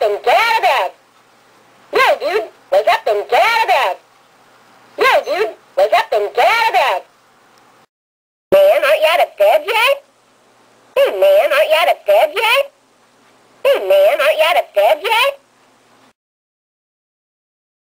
and get out of bed. Yo, dude, wake up and get out of bed. Yo, dude, wake up and get out of bed. Man, aren't you out of bed yet? Hey, man, aren't you out of bed yet? Hey, man, aren't you out of bed yet?